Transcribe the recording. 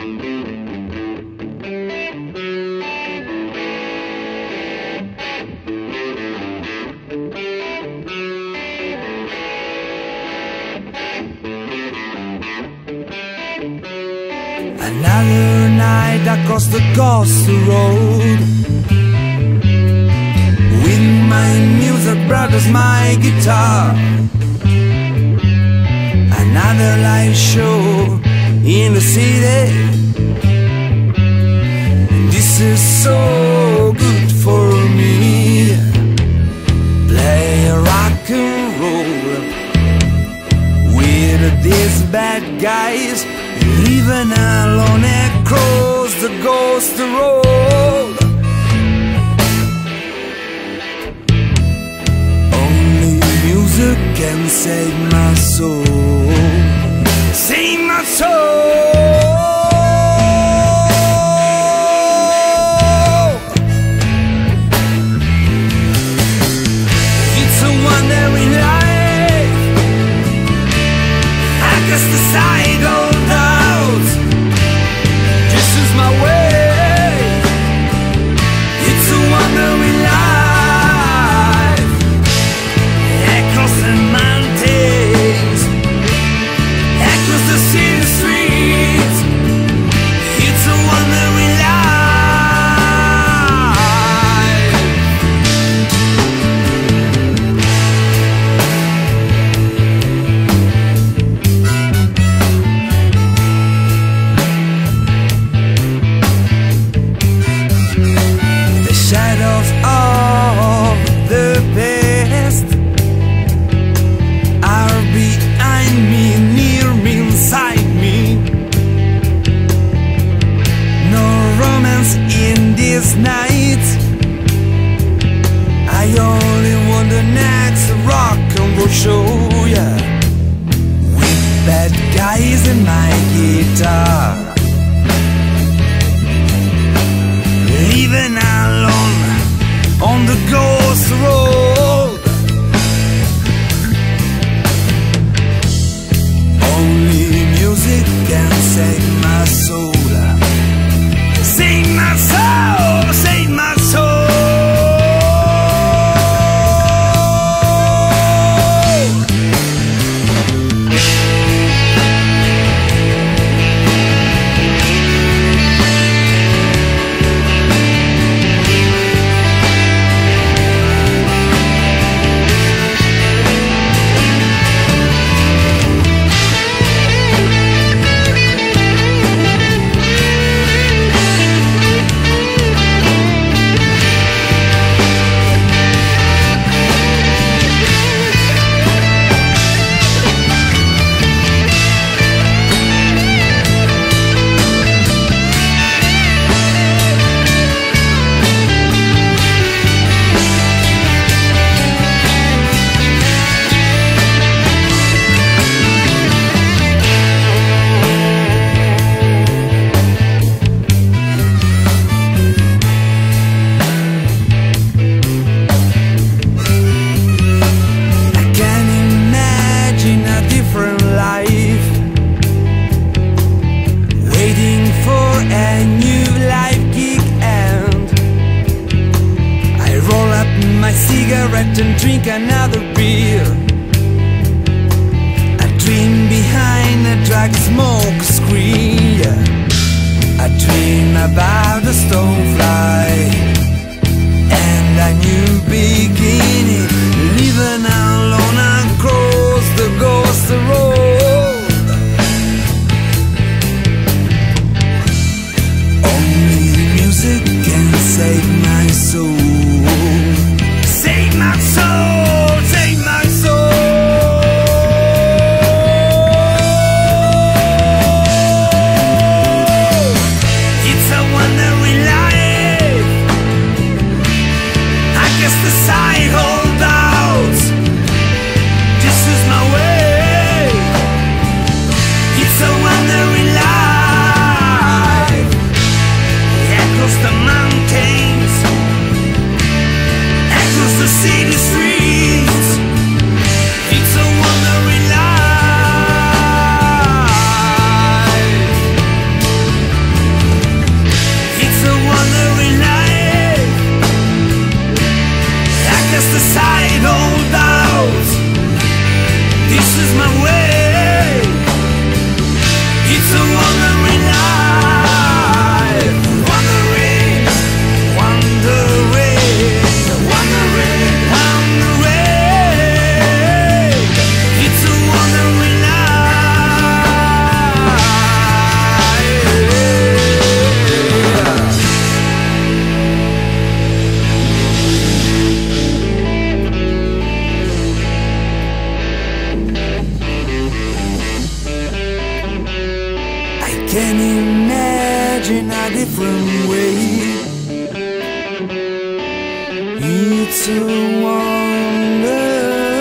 Another night across the ghost road, with my music brothers, my guitar. Another live show in the city. This is so good for me. Play rock and roll with these bad guys, living alone across the ghost road. Only music can save my soul. Save my soul. It's a wandering life. I guess the side old out. This is my way. It's a wandering life. Across the mountains, across the city streets. It's a wandering life. The shadows of the past are behind me, near me, inside me. No romance in this night. I only want the next rock and roll show, yeah. With bad guys and my guitar, living alone on the ghost road. Only music can save my soul. Save my soul, save my soul. Cigarette and drink another beer. I dream behind a drug smoke screen, yeah. I dream about a stonefly and a new beginning, living alone across the ghost road. Only music can save my soul. Save my soul, save my soul. imagine a different way. It's a wonder.